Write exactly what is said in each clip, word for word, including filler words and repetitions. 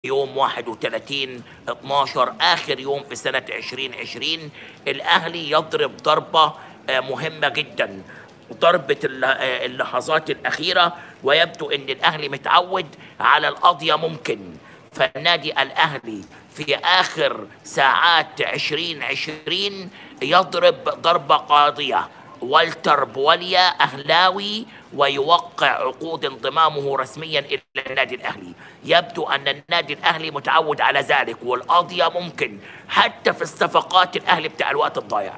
يوم واحد وثلاثين اتناشر آخر يوم في سنة عشرين عشرين الأهلي يضرب ضربة آه، مهمة جدا، ضربة الل- آه، اللحظات الأخيرة، ويبدو أن الأهلي متعود على القضية ممكن. فالنادي الأهلي في آخر ساعات عشرين عشرين يضرب ضربة قاضية. والتر بواليا أهلاوي ويوقع عقود انضمامه رسميا إلى النادي الأهلي. يبدو أن النادي الأهلي متعود على ذلك، والقضية ممكن حتى في الصفقات الأهلي بتاع الوقت الضايع.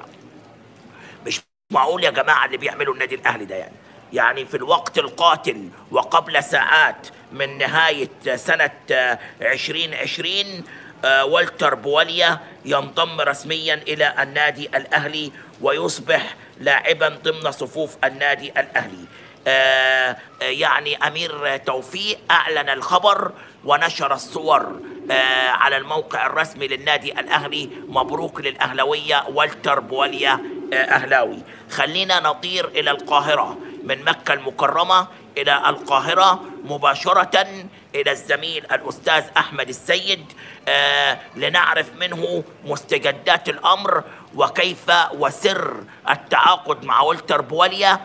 مش معقول يا جماعة اللي بيعملوا النادي الأهلي ده، يعني يعني في الوقت القاتل وقبل ساعات من نهاية سنة آه، عشرين عشرين آه، والتر بواليا ينضم رسميا إلى النادي الأهلي ويصبح لاعبا ضمن صفوف النادي الأهلي. آه، آه، يعني أمير توفيق أعلن الخبر ونشر الصور آه، على الموقع الرسمي للنادي الأهلي. مبروك للأهلوية، والتر بواليا آه، أهلاوي. خلينا نطير إلى القاهرة من مكة المكرمة إلى القاهرة مباشرة إلى الزميل الأستاذ أحمد السيد آه، لنعرف منه مستجدات الأمر وكيف وسر التعاقد مع والتر بواليا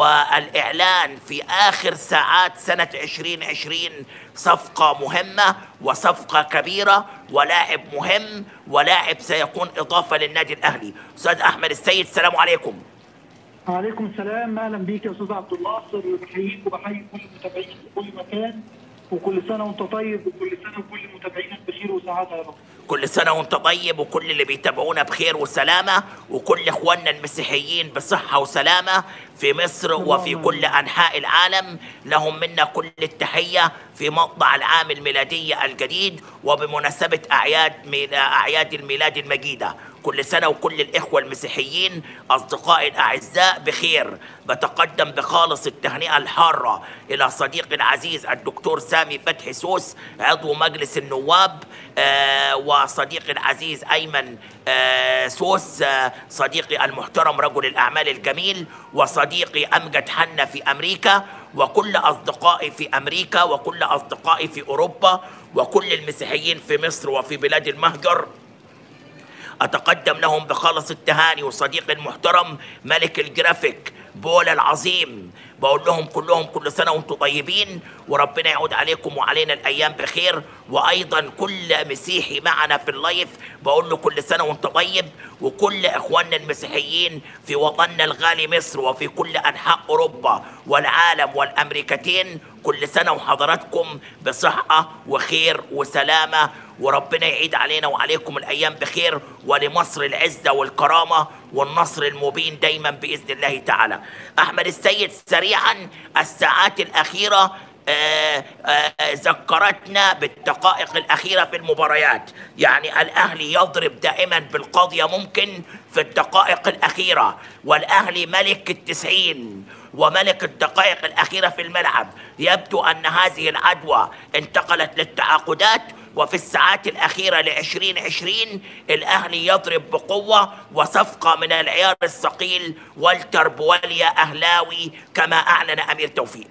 والإعلان في آخر ساعات سنة عشرين عشرين صفقة مهمة وصفقة كبيرة ولاعب مهم ولاعب سيكون إضافة للنادي الأهلي. أستاذ أحمد السيد، السلام عليكم. وعليكم السلام، اهلا بيك يا استاذ عبد الناصر، بحييك وبحيي كل المتابعين في كل مكان، وكل سنه وانت طيب، وكل سنه وكل متابعينك بخير وسعاده يا رب. كل سنة وانت طيب، وكل اللي بيتابعونا بخير وسلامة، وكل اخواننا المسيحيين بصحة وسلامة في مصر وفي كل انحاء العالم، لهم منا كل التحية في مطلع العام الميلادي الجديد وبمناسبة اعياد ميلا- اعياد الميلاد المجيدة. كل سنة وكل الإخوة المسيحيين أصدقائي الأعزاء بخير. بتقدم بخالص التهنئة الحارة إلى صديقي العزيز الدكتور سامي فتحي سوس عضو مجلس النواب، آه وصديقي العزيز أيمن آه سوس آه صديقي المحترم رجل الأعمال الجميل، وصديقي أمجد حنا في أمريكا، وكل أصدقائي في أمريكا، وكل أصدقائي في أوروبا، وكل المسيحيين في مصر وفي بلاد المهجر. أتقدم لهم بخالص التهاني. وصديقي المحترم ملك الجرافيك بولا العظيم، بقول لهم كلهم كل سنة وانتم طيبين، وربنا يعود عليكم وعلينا الأيام بخير. وأيضا كل مسيحي معنا في اللايف بقول له كل سنة وانت طيب، وكل إخواننا المسيحيين في وطننا الغالي مصر وفي كل أنحاء أوروبا والعالم والأمريكتين، كل سنة وحضراتكم بصحة وخير وسلامة، وربنا يعيد علينا وعليكم الأيام بخير، ولمصر العزة والكرامة والنصر المبين دايما بإذن الله تعالى. أحمد السيد، سريعا الساعات الأخيرة آه آه ذكرتنا بالدقائق الأخيرة في المباريات. يعني الأهلي يضرب دائما بالقضية ممكن في الدقائق الأخيرة، والأهلي ملك التسعين وملك الدقائق الأخيرة في الملعب. يبدو أن هذه العدوى انتقلت للتعاقدات، وفي الساعات الأخيرة لعشرين عشرين الأهلي يضرب بقوة وصفقة من العيار الثقيل. والتر بواليا أهلاوي كما أعلن أمير توفيق.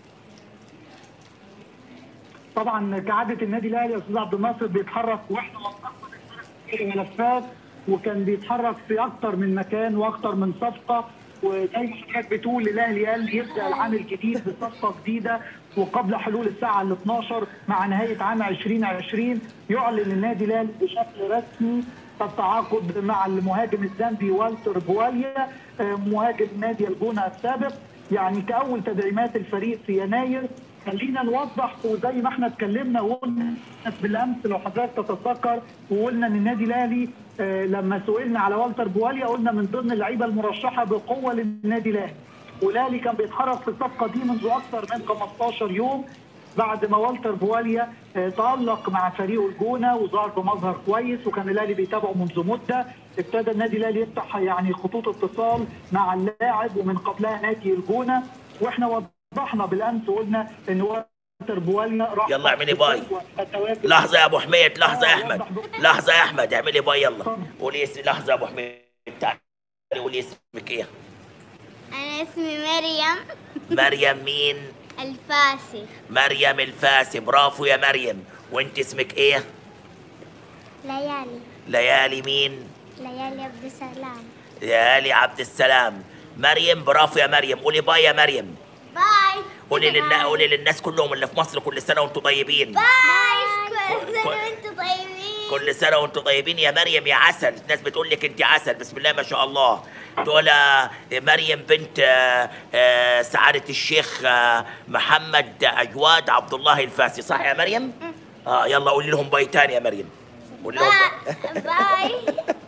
طبعا كعاده النادي الاهلي يا استاذ عبد الناصر بيتحرك، واحنا وقفنا الملفات، وكان بيتحرك في اكتر من مكان واكتر من صفقه. وزي ما حضرتك بتقول الاهلي قال يبدا العام الجديد بصفقه جديده، وقبل حلول الساعه ال اثناشر مع نهايه عام عشرين عشرين يعلن النادي الاهلي بشكل رسمي التعاقد مع المهاجم الزامبي والتر بواليا مهاجم نادي الجونه السابق، يعني كاول تدعيمات الفريق في يناير. خلينا نوضح، وزي ما احنا اتكلمنا وقلنا بالامس لو حضرتك تتذكر، وقلنا ان النادي الاهلي اه لما سئلنا على والتر بواليا قلنا من ضمن اللعيبه المرشحه بقوه للنادي الاهلي، والاهلي كان بيتحرك في الصفقه دي منذ اكثر من خمستاشر يوم بعد ما والتر بواليا اه تالق مع فريقه الجونه وظهر بمظهر كويس، وكان الاهلي بيتابعه منذ مده. ابتدى النادي الاهلي يفتح يعني خطوط اتصال مع اللاعب ومن قبلها نادي الجونه، واحنا وضحنا بالامس وقلنا ان والتر بواليا راح. يلا اعملي باي. لحظة يا ابو حميد، لحظة يا احمد، لحظة يا احمد، اعملي باي. يلا قولي اسمي. لحظة يا ابو حميد، تعالي قولي اسمك ايه؟ أنا اسمي مريم. مريم مين؟ الفاسي. مريم الفاسي، برافو يا مريم. وانت اسمك ايه؟ ليالي ليالي مين؟ ليالي عبد السلام. ليالي عبد السلام. مريم، برافو يا مريم. قولي باي يا مريم. باي. قولي للنا... قولي للناس كلهم اللي في مصر كل سنه وانتم طيبين. باي. كل سنة وانتم طيبين. كل سنه وانتم طيبين يا مريم يا عسل. الناس بتقول لك انت عسل، بسم الله ما شاء الله. دول مريم بنت آه، آه، سعاده الشيخ آه، محمد اجواد عبد الله الفاسي، صح يا مريم؟ اه يلا قولي لهم باي تاني يا مريم. قولي لهم باي. باي.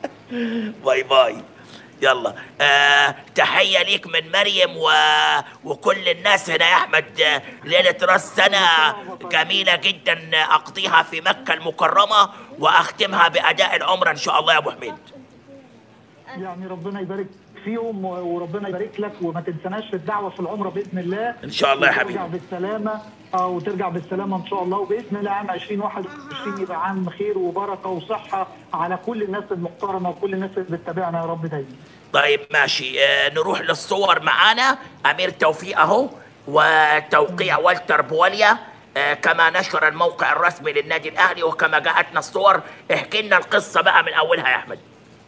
باي باي. يلا آه تحية ليك من مريم و... وكل الناس هنا يا أحمد. آه، ليلة راس سنة جميلة جدا أقضيها في مكة المكرمة وأختمها بأداء العمرة إن شاء الله يا أبو حميد. يعني ربنا يبارك فيهم وربنا يبارك لك، وما تنسناش في الدعوه في العمره باذن الله إن شاء الله يا حبيبي. ترجع بالسلامه او ترجع بالسلامه ان شاء الله، وباذن الله عام ألفين وواحد وعشرين يبقى عام خير وبركه وصحه على كل الناس المحترمه وكل الناس اللي بتتابعنا يا رب دايما. طيب ماشي. آه نروح للصور معانا. أمير توفيق أهو وتوقيع والتر بواليا آه كما نشر الموقع الرسمي للنادي الأهلي وكما جاءتنا الصور. احكي لنا القصة بقى من أولها يا أحمد.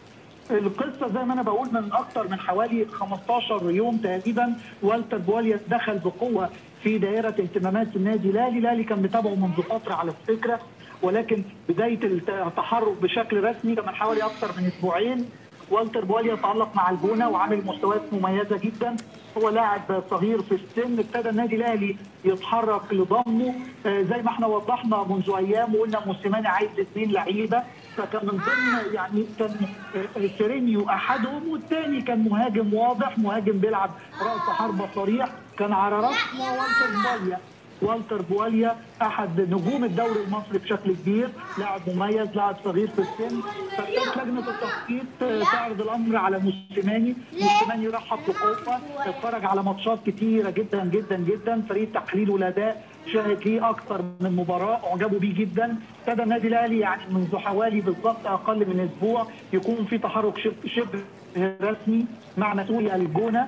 القصه زي ما انا بقول من اكثر من حوالي خمستاشر يوم تقريبا والتر بواليا دخل بقوه في دائره اهتمامات النادي الاهلي. الاهلي كان متابعه منذ فتره على فكره، ولكن بدايه التحرك بشكل رسمي كان من حوالي اكثر من اسبوعين. والتر بواليا تألق مع الجونه وعامل مستويات مميزه جدا. هو لاعب صغير في السن، ابتدى النادي الاهلي يتحرك لضمه آه زي ما احنا وضحنا منذ ايام وقلنا موسيماني عايز اثنين لعيبه، فكان من ضمن يعني كان آه سيرينيو احدهم والثاني كان مهاجم واضح، مهاجم بيلعب راس حربه صريح، كان على راسه والتر بواليا. والتر بواليا احد نجوم الدوري المصري بشكل كبير، لاعب مميز، لاعب صغير في السن. فكانت لجنه التخطيط تعرض الامر على موسيماني، موسيماني رحب بقوه، اتفرج على ماتشات كتيره جدا جدا جدا، فريق تحليل والاداء شاهد ليه اكثر من مباراه، اعجبوا بيه جدا. ابتدى النادي الاهلي يعني منذ حوالي بالضبط اقل من اسبوع يكون في تحرك شبه رسمي مع مسؤولي الجونه.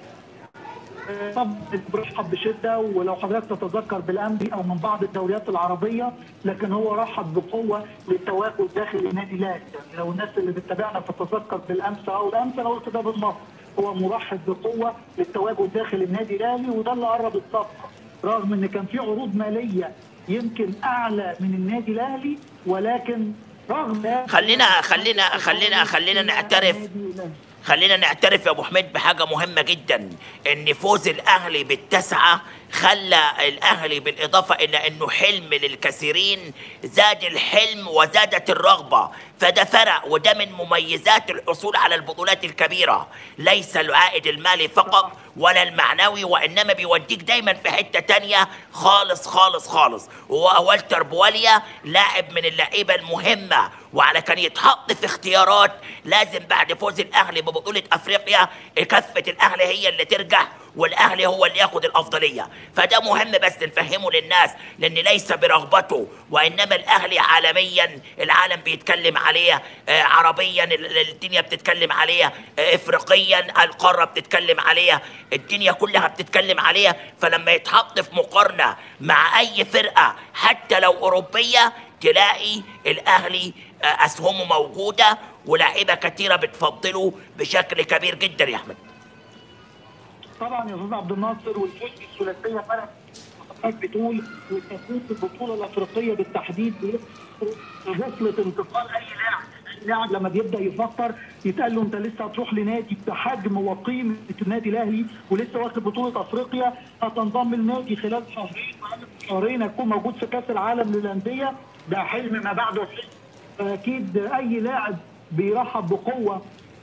طب برحب بشده، ولو حضرتك تتذكر بالامس او من بعض الدوريات العربيه، لكن هو رحب بقوه للتواجد داخل النادي الاهلي. يعني لو الناس اللي بتتابعنا تتذكر بالامس او الامس انا قلت ده بالمصري، هو مرحب بقوه للتواجد داخل النادي الاهلي، وده اللي قرب الصفقه رغم ان كان في عروض ماليه يمكن اعلى من النادي الاهلي، ولكن رغم خلينا خلينا خلينا خلينا نعترف خلينا نعترف يا ابو حميد بحاجه مهمه جدا، ان فوز الاهلي بالتسعه خلى الاهلي بالاضافه الى انه حلم للكثيرين زاد الحلم وزادت الرغبه، فده فرق، وده من مميزات الحصول على البطولات الكبيره، ليس العائد المالي فقط ولا المعنوي، وانما بيوديك دايما في حته تانية خالص خالص خالص. والتر بواليا لاعب من اللعيبه المهمه، وعلى كان يتحط في اختيارات لازم بعد فوز الاهلي ببطوله افريقيا كفه الاهلي هي اللي ترجع والاهلي هو اللي ياخد الافضليه، فده مهم بس نفهمه للناس، لان ليس برغبته، وانما الاهلي عالميا العالم بيتكلم عليه، آه عربيا الدنيا بتتكلم عليه، آه افريقيا القاره بتتكلم عليه، الدنيا كلها بتتكلم عليه. فلما يتحط في مقارنه مع اي فرقه حتى لو اوروبيه تلاقي الاهلي آه اسهمه موجوده ولاعيبه كثيره بتفضله بشكل كبير جدا يا احمد. طبعا يا استاذ عبد الناصر، والفوز بالثلاثيه فرق حضرتك بتقول، والتفويض في البطوله الافريقيه بالتحديد غفله انتقال اي لاعب. اللاعب لما بيبدا يفكر يتقال له انت لسه هتروح لنادي بحجم وقيمه النادي الاهلي ولسه واخد بطوله افريقيا، هتنضم النادي خلال شهرين شهرين هتكون موجود في كاس العالم للانديه، ده حلم ما بعده حلم. اكيد اي لاعب بيرحب بقوه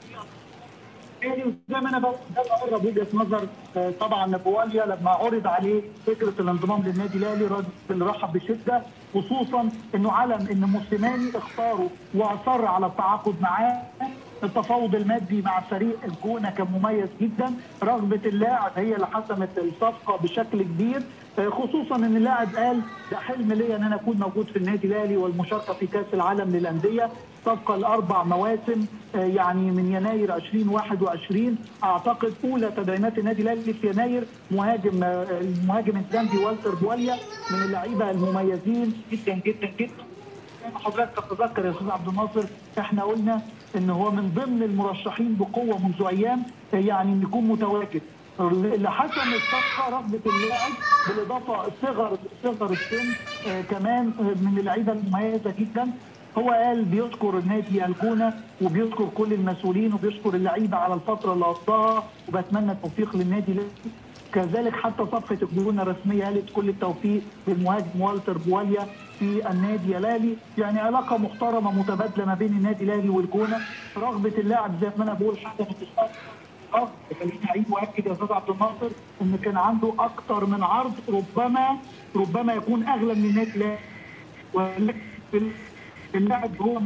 زي ما انا بقول، ده قرب وجهه نظر طبعا بواليا لما عرض عليه فكره الانضمام للنادي الاهلي، الراجل رحب بشده، خصوصا انه علم ان موسيماني اختاره واصر على التعاقد معاه التفاوض المادي مع فريق الجونه كان مميز جدا، رغبه اللاعب هي اللي حسمت الصفقه بشكل كبير، خصوصا ان اللاعب قال ده حلم ليا ان انا اكون موجود في النادي الاهلي والمشاركه في كاس العالم للانديه. صفقه لاربع مواسم يعني من يناير ألفين وواحد وعشرين، اعتقد اولى تدعيمات النادي الاهلي في يناير. مهاجم المهاجم الزامبي والتر بواليا من اللعيبه المميزين جدا جدا جدا. زي ما حضرتك تتذكر يا استاذ عبد الناصر، احنا قلنا ان هو من ضمن المرشحين بقوه منذ ايام يعني ان يكون متواجد. اللي حسم الصفقه رغبه اللاعب، بالاضافه صغر صغر السن آه كمان من اللعيبه المميزه جدا. هو قال بيشكر النادي الجونه وبيشكر كل المسؤولين وبيشكر اللعيبه على الفتره اللي قضاها، وبتمنى التوفيق للنادي الاهلي. كذلك حتى صفقه الجونه الرسميه قالت كل التوفيق للمهاجم والتر بواليا في النادي الاهلي. يعني علاقه محترمه متبادله ما بين النادي الاهلي والجونه. رغبه اللاعب زي ما انا بقول حتى اه خليني اعيد واكد يا استاذ عبد الناصر ان كان عنده اكثر من عرض، ربما ربما يكون اغلى من النادي الاهلي. ولكن اللاعب هو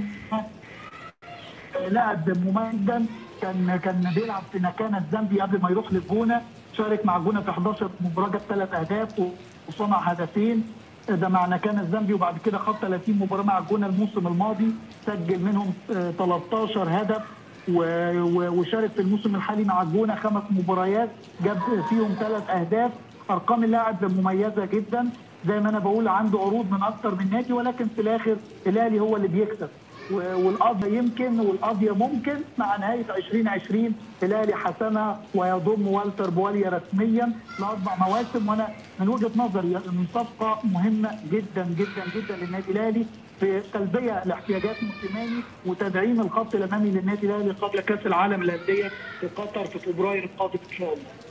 لاعب مميز، كان كان بيلعب في نكانه الزامبي قبل ما يروح للجونه، شارك مع الجونه في حداشر مباراه جاب ثلاث اهداف وصنع هدفين، ده مع نكانه الزامبي، وبعد كده خد ثلاثين مباراه مع الجونه الموسم الماضي، سجل منهم ثلاثة عشر هدف، وشارك في الموسم الحالي مع الجونه خمس مباريات جاب فيهم ثلاث اهداف. ارقام اللاعب مميزه جدا، زي ما انا بقول عنده عروض من اكثر من نادي، ولكن في الاخر الاهلي هو اللي بيكسب، والقضيه يمكن والقضيه ممكن. مع نهايه ألفين وعشرين الاهلي حسمها ويضم والتر بواليا رسميا لاربع مواسم، وانا من وجهه نظري ان صفقه مهمه جدا جدا جدا للنادي الاهلي في تلبيه لاحتياجات موسيماني وتدعيم الخط الامامي للنادي الاهلي قبل كاس العالم للانديه في قطر في فبراير القادم ان شاء الله.